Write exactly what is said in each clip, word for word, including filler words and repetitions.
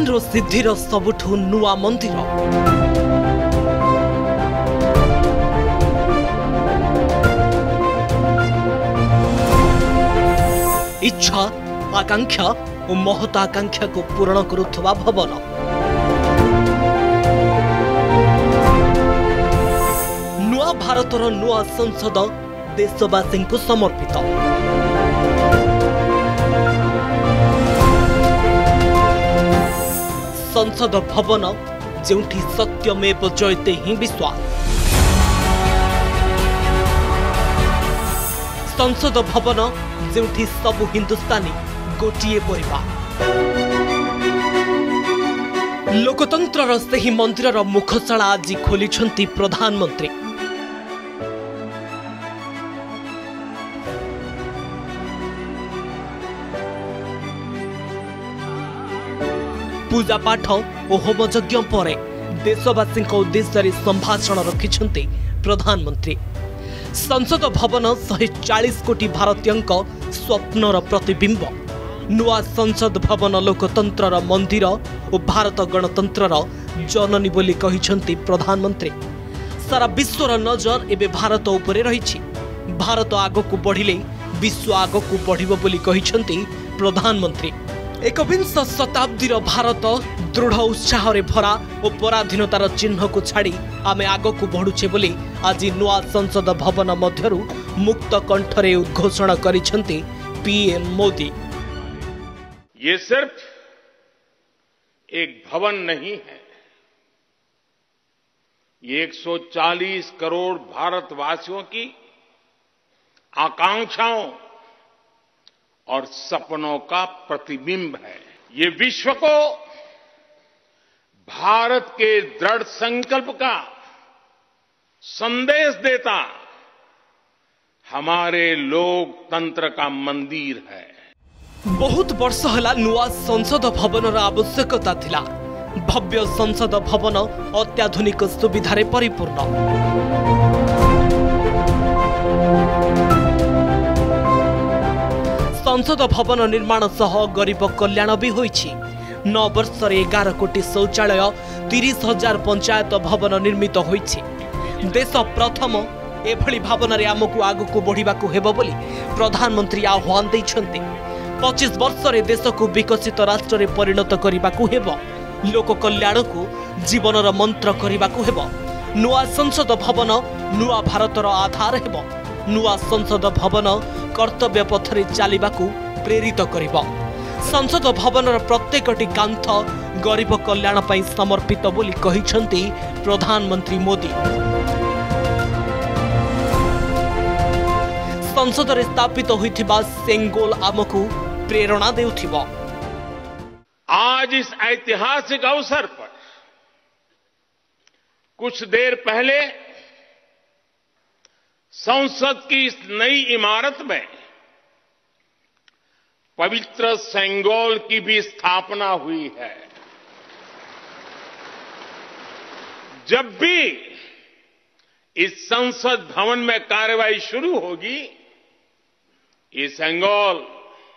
भगवान रो सिद्धिर सबुठु नुआ मंदिर इच्छा आकांक्षा और महत्वाकांक्षा को पूर्ण करुवा भवन नुआ भारतर नुआ संसद देशवासी को समर्पित। संसद भवन जोठी सत्यमेव जयते ही विश्वास। संसद भवन जोठी सबु हिंदुस्तानी गोटिए परिवार। लोकतंत्र से मंदिर मुखशाला आज खोली प्रधानमंत्री। पूजा पाठ और होमयज्ञ पर देशवासी उद्देश्य संभाषण रखिछन्ति प्रधानमंत्री। संसद भवन एक सौ चालीस कोटी भारतीयों स्वप्नर प्रतिबिंब। नुआ संसद भवन लोकतंत्र मंदिर और भारत गणतंत्र जननी बोली कहिछन्ति प्रधानमंत्री। सारा विश्वर नजर एबे भारत उपरे रहिछि। भारत आगकू बढ़िले विश्व आगकू बढ़िबो बोली कहिछन्ति प्रधानमंत्री। एकविंश शताब्दीर भारत दृढ़ उत्साह रे भरा और पराधीनतार चिन्ह को छाड़ी आमे आगकू बढ़ुछे बोली आज नुआ संसद भवन मध्यरु मुक्त कंठरे उद्घोषणा करिसेंती पीएम मोदी। ये सिर्फ एक भवन नहीं है, ये एक सौ चालीस करोड़ भारतवासियों की आकांक्षाओं और सपनों का प्रतिबिंब है। ये विश्व को भारत के दृढ़ संकल्प का संदेश देता हमारे लोकतंत्र का मंदिर है। बहुत वर्ष हला नुआ संसद भवन आवश्यकता थिला। भव्य संसद भवन अत्याधुनिक सुविधारे परिपूर्ण। संसद भवन निर्माण सह गरीब कल्याण भी होइछि। नौ वर्ष एगार कोटी शौचालय तीस हजार पंचायत भवन निर्मित होइछि। देश प्रथम एभली भावना रे आमको आगको बढ़िबाकू हेबो बोली प्रधानमंत्री आह्वान दैछन्ति। पच्चीस वर्ष रे देश को विकसित राष्ट्र रे परिणत करिबाकू हेबो। लोक कल्याण को जीवनर मंत्र करिबाकू हेबो। नुआ संसद भवन नुआ भारतर आधार हेबो। नुआ संसद भवन कर्तव्य पथरे चलिबाकू प्रेरित करिबो। संसद भवनर प्रत्येकटी कांथ गरीब कल्याण पई समर्पित बोली कहिसंती प्रधानमंत्री मोदी। संसद रे स्थापित होइथिबा सेंगोल आमकू प्रेरणा देउथिबो। आज इस ऐतिहासिक अवसर पर कुछ देर पहले संसद की इस नई इमारत में पवित्र सेंगोल की भी स्थापना हुई है। जब भी इस संसद भवन में कार्यवाही शुरू होगी, ये सेंगोल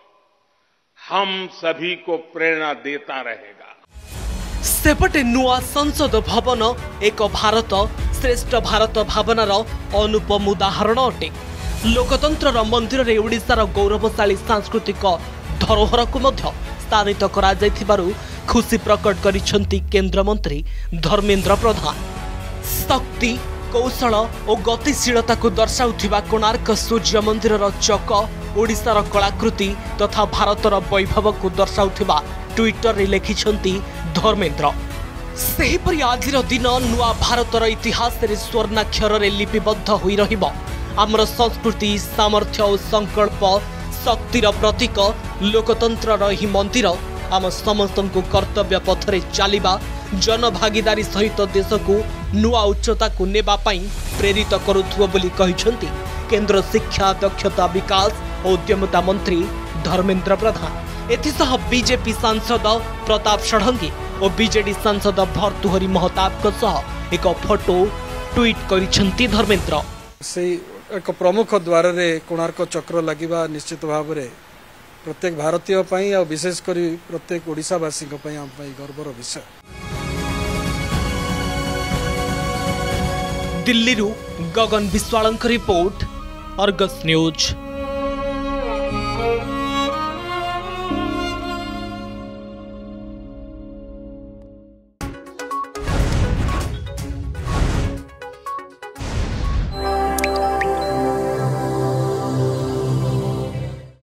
हम सभी को प्रेरणा देता रहेगा। सेपटे नुआ संसद भवन एक भारत श्रेष्ठ भारत भावनार अनुपम उदाहरण अटे। लोकतंत्र मंदिर रे ओडिशार गौरवशाली सांस्कृतिक धरोहर को मध्य स्थानित करा जायथिबारु खुशी प्रकट करिसेंती केंद्र मंत्री धर्मेंद्र प्रधान। शक्ति कौशल और गतिशीलता को दर्शाउथिबा कोणार्क सूर्य मंदिर चक ओडिशार कलाकृति तथा भारतर वैभव को दर्शाउथिबा ट्विटर रे लिखिसेंती धर्मेंद्र। सेहीपरि आजिर दिन नुआ भारतर इतिहास रे स्वर्णाक्षर रे लिपिबद्ध होई रहिबो। आमर संस्कृति सामर्थ्य और संकल्प शक्तिर प्रतीक लोकतंत्र ही मंदिर आम समस्त को कर्तव्य पथरे चलिबा जनभागीदारी सहित देश को नुआ उच्चता को नेबा पाई प्रेरित करुथुव बोली कहिसेंती केंद्र शिक्षा दक्षता विकास और उद्यमता मंत्री धर्मेंद्र प्रधान। एथिसह बीजेपी सांसद प्रताप षडंगी और बीजेडी सांसद भर्तृहरि महताब सह एक फोटो ट्वीट करिसेंती धर्मेंद्र। से एक प्रमुख द्वार रे कोणार्क चक्र लगिबा निश्चित भाव रे प्रत्येक भारतीय पई आ विशेष करी प्रत्येक ओडिशावासी पई आम पई गर्वर विषय। दिल्ली रु गगन विश्वाल रिपोर्ट, अर्गस न्यूज।